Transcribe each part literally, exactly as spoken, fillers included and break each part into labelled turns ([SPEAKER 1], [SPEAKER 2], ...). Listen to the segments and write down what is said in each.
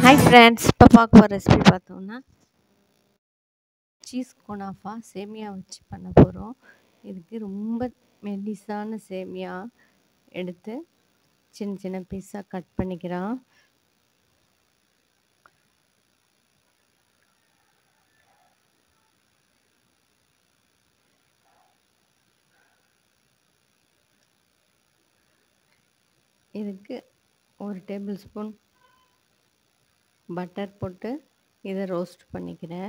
[SPEAKER 1] Hi friends, இப்போ பார்க்க போகிற ரெசிபி பார்த்தோம்னா சீஸ் குனாஃபா சேமியா வச்சு பண்ண போகிறோம். இதுக்கு ரொம்ப மெலிசான சேமியா எடுத்து சின்ன சின்ன பீஸாக கட் பண்ணிக்கிறோம். இதுக்கு ஒரு டேபிள் ஸ்பூன் பட்டர் போட்டு இதை ரோஸ்ட் பண்ணிக்கிறேன்.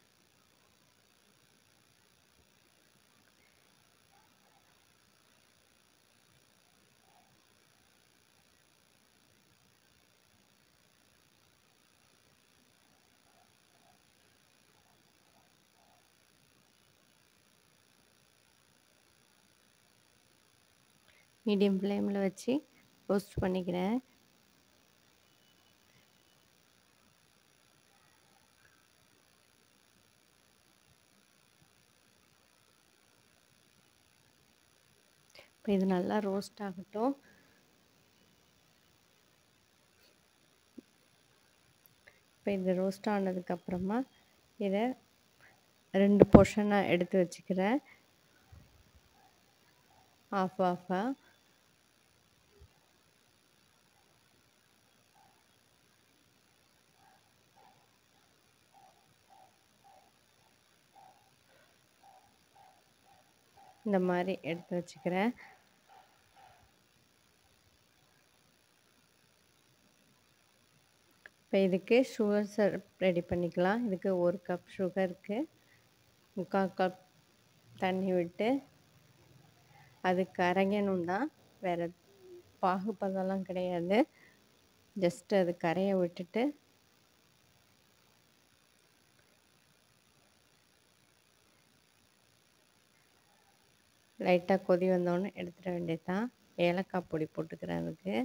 [SPEAKER 1] மீடியம் ஃப்ளேமில் வச்சு ரோஸ்ட் பண்ணிக்கிறேன். இப்போ இது நல்லா ரோஸ்ட் ஆகட்டும். இப்போ இது ரோஸ்ட் ஆனதுக்கப்புறமா இதை ரெண்டு போர்ஷனாக எடுத்து வச்சுக்கிறேன். ஆஃப் ஆஃபாக இந்த மாதிரி எடுத்து வச்சுக்கிறேன். இப்போ இதுக்கு சுகர் சிரப் ரெடி பண்ணிக்கலாம். இதுக்கு ஒரு கப் சுகருக்கு முக்கால் கப் தண்ணி விட்டு அது கரையணும் தான், வேறு பாகுபதெல்லாம் கிடையாது. ஜஸ்ட்டு அது கரைய விட்டுட்டு லைட்டாக கொதி வந்தோடனே எடுத்துட வேண்டியது தான். ஏலக்காய் பொடி போட்டுக்கிறேன். அதுக்கு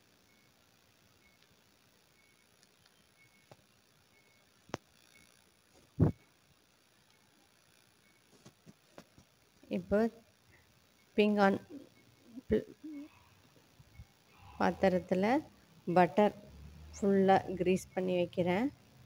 [SPEAKER 1] இப்போ பீங்கான் பாத்திரத்தில் பட்டர் ஃபுல்லாக கிரீஸ் பண்ணி வைக்கிறேன்.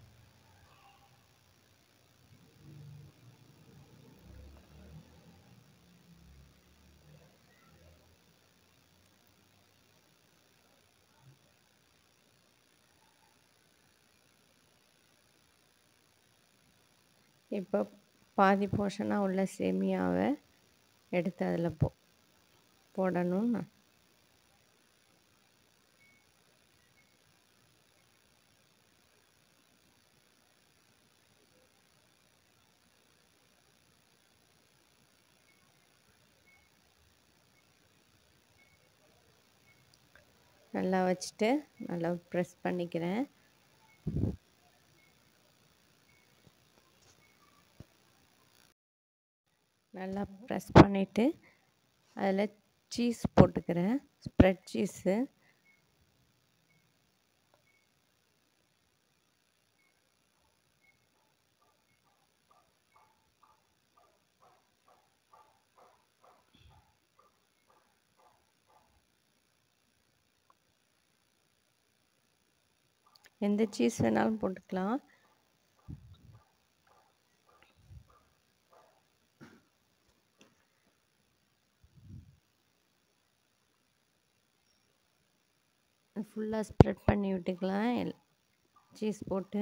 [SPEAKER 1] இப்போ பாதி போர்ஷனாக உள்ள சேமியாவை எடுத்து அதில் போ போடணும். நல்லா வச்சுட்டு நல்லா ப்ரெஸ் பண்ணிக்கிறேன். நல்லா ப்ரெஸ் பண்ணிவிட்டு அதில் சீஸ் போட்டுக்கிறேன். ஸ்ப்ரெட் சீஸு எந்த சீஸ் வேணாலும் போட்டுக்கலாம். ஃபுல்லாக ஸ்ப்ரெட் பண்ணி விட்டுக்கலாம் சீஸ் போட்டு.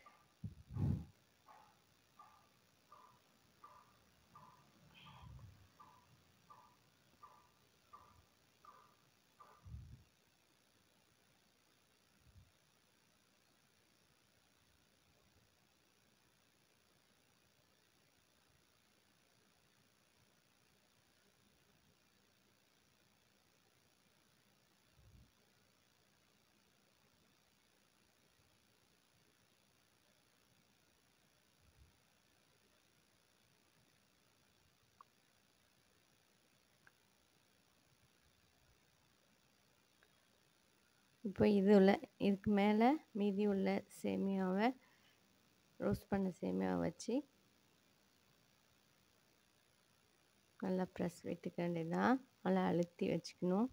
[SPEAKER 1] இப்போ இது உள்ள இதுக்கு மேலே மீதி உள்ள சேமியாவை ரோஸ்ட் பண்ண சேமியாவை வச்சு நல்லா ப்ரெஸ் விட்டுக்க வேண்டியதான். நல்லா அழுத்தி வச்சுக்கணும்.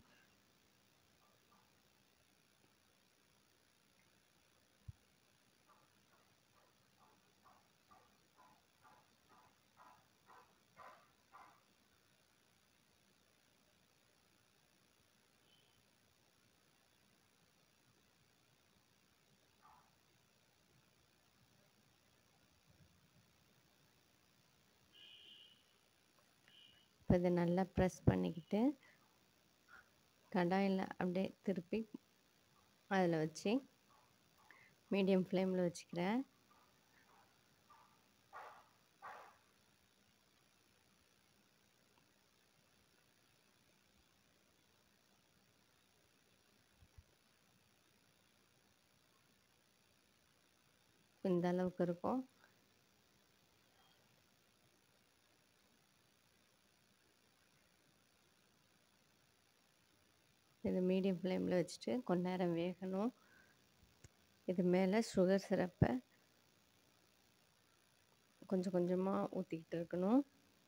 [SPEAKER 1] இப்போ இதை நல்லா ப்ரெஸ் பண்ணிக்கிட்டு கடாயில் அப்படியே திருப்பி அதில் வச்சு மீடியம் ஃப்ளேமில் வச்சுக்கிறேன். இந்த அளவுக்கு இருக்கும். இது மீடியம் ஃப்ளேமில் வச்சுட்டு கொஞ்ச நேரம் வேகணும். இது மேலே சுகர் சிரப்பை கொஞ்சம் கொஞ்சமாக ஊற்றிக்கிட்டு இருக்கணும்.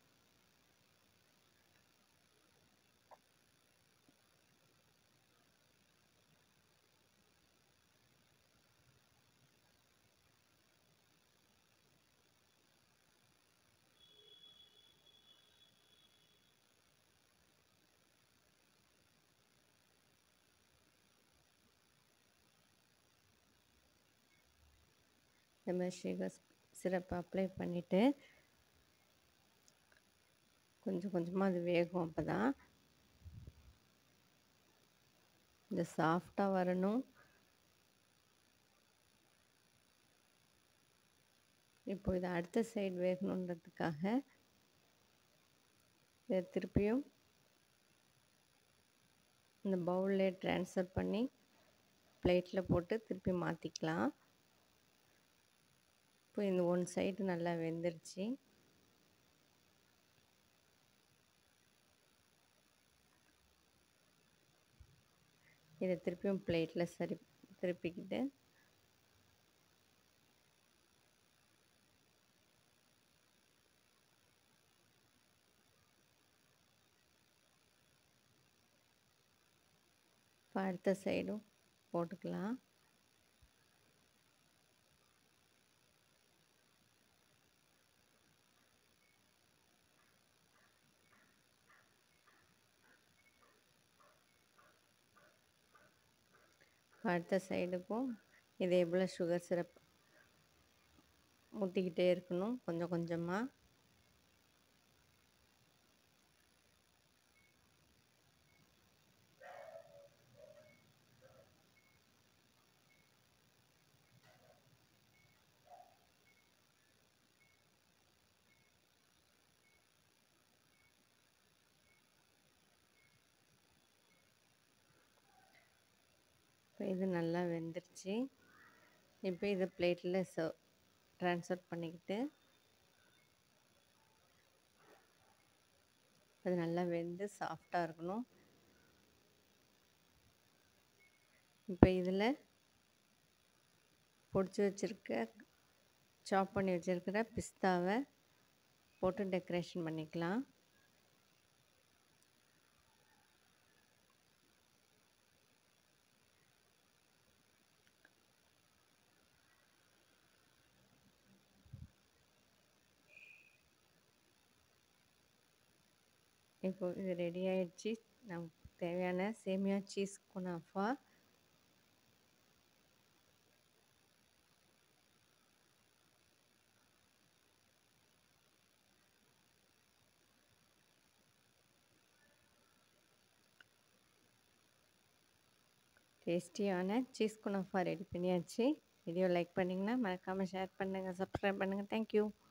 [SPEAKER 1] இந்த மாதிரி சுகர் சிரப்பை அப்ளை பண்ணிவிட்டு கொஞ்சம் கொஞ்சமாக அது வேகும். அப்போ தான் இது சாஃப்டாக வரணும். இப்போ இதை அடுத்த சைடு வேகணுன்றதுக்காக இதை திருப்பியும் இந்த பவுல்லே ட்ரான்ஸ்ஃபர் பண்ணி பிளேட்டில் போட்டு திருப்பி மாற்றிக்கலாம். இப்போ இந்த ஒன் சைடு நல்லா வெந்துருச்சு. இதை திருப்பியும் பிளேட்டில் சரி திருப்பிக்கிட்டு இப்போ அடுத்த சைடும் போட்டுக்கலாம். அடுத்த சைடுக்கும் இதே போல் சுகர் சிரப் ஊற்றிக்கிட்டே இருக்கணும் கொஞ்சம் கொஞ்சமாக. இப்போ இது நல்லா வெந்துருச்சு. இப்போ இதை பிளேட்டில் சர்வ் ட்ரான்ஸ்ஃபர் பண்ணிக்கிட்டு அது நல்லா வெந்து சாஃப்டாக இருக்கணும். இப்போ இதில் பொடிச்சு வச்சுருக்க சாப் பண்ணி வச்சுருக்கிற பிஸ்தாவை போட்டு டெக்கரேஷன் பண்ணிக்கலாம். இப்போ இது ரெடி ஆயிடுச்சு. நமக்கு தேவையான சேமியா சீஸ் குனாஃபா. டேஸ்டியான சீஸ் குனாஃபா ரெடி பண்ணியாச்சு. வீடியோ லைக் பண்ணிங்கன்னா மறக்காமல் ஷேர் பண்ணுங்கள், சப்ஸ்கிரைப் பண்ணுங்கள். தேங்க்யூ.